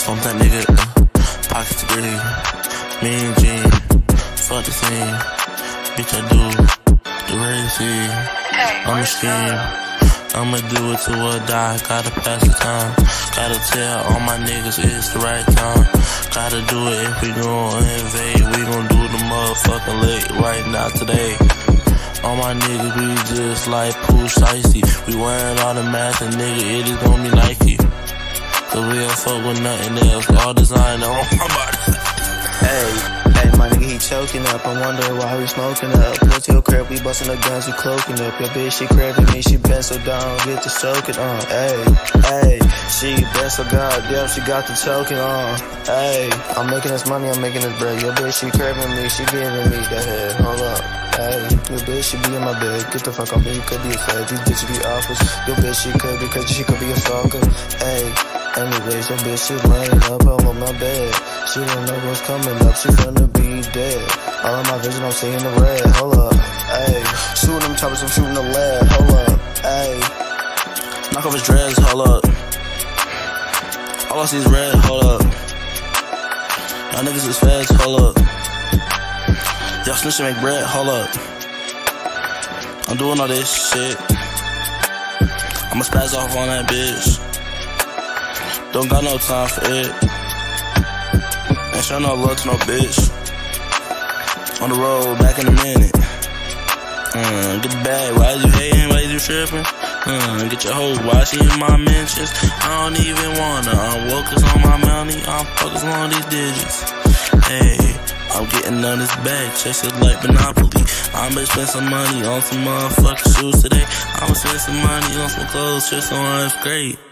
Bump that nigga, pockets green, mean jean, fuck the scene, bitch I do, the crazy, I'm a scheme, I'ma do it till I die, gotta pass the time, gotta tell all my niggas it's the right time, gotta do it if we gon' invade, we gon' do the motherfucking late right now today. All my niggas, we just like push icy, we wearing all the masks and nigga, it is gon' be Nike. Cause we don't fuck with nothing else, all designer on my body. Hey, my nigga, he choking up. I'm wondering why we smoking up. Go to your crib, we busting the guns, we cloaking up. Your bitch, she craving me, she bent so down, get the soaking on. Hey, she bent so goddamn, she got the choking on. Hey, I'm making this money, I'm making this bread. Your bitch, she craving me, she giving me the head. Hold up. Hey, your bitch, she be in my bed. Get the fuck off me, you could be a fed. These bitches be offers. Your bitch, she could be crazy, she could be a stalker. Hey, anyways, your bitch, she laying up on my bed. She don't know what's coming up, she finna be dead. All of my vision, I'm seeing the red. Hold up, hey. Shooting them choppers, I'm shooting the lead. Hold up, hey. Knock off his dreads, hold up. All I see is red, hold up. Y'all niggas is feds, hold up. Y'all snitch and make bread, hold up. I'm doing all this shit. I'ma spaz off on that bitch. Don't got no time for it. Ain't show no love to no bitch. On the road, back in a minute. Get the bag, why is you hating, why is you tripping? Get your hoe, why she in my mentions? I don't even wanna, I'm focused on my money, I'm focused on these digits. Hey, I'm getting on this bag, chase it like Monopoly. I'ma spend some money on some motherfucking shoes today. I'ma spend some money on some clothes, just on it's great.